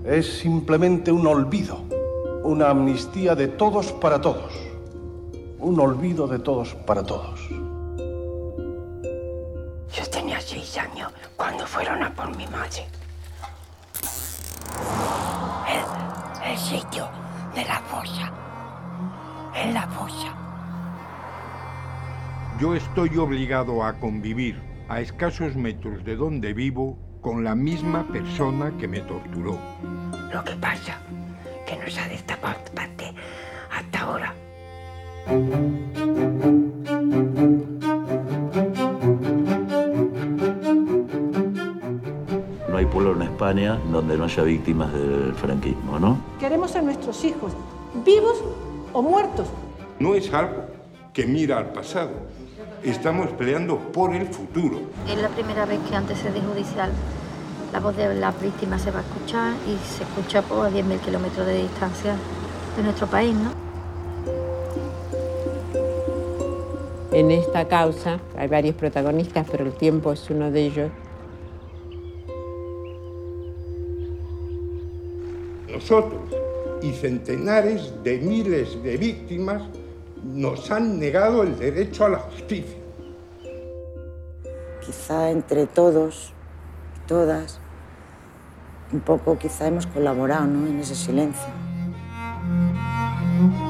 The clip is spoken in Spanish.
Es simplemente un olvido, una amnistía de todos para todos. Un olvido de todos para todos. Yo tenía 6 años cuando fueron a por mi madre. El sitio de la fosa. En la fosa. Yo estoy obligado a convivir a escasos metros de donde vivo con la misma persona que me torturó. Lo que pasa que no se ha destapado parte hasta ahora. No hay pueblo en España donde no haya víctimas del franquismo, ¿no? Queremos a nuestros hijos, vivos o muertos. No es algo que mira al pasado. Estamos peleando por el futuro. Es la primera vez que ante sede judicial la voz de las víctimas se va a escuchar y se escucha por a 10.000 kilómetros de distancia de nuestro país, ¿no? En esta causa hay varios protagonistas, pero el tiempo es uno de ellos. Nosotros y centenares de miles de víctimas nos han negado el derecho a la justicia. Quizá entre todos, todas, un poco quizá hemos colaborado, ¿no?, en ese silencio.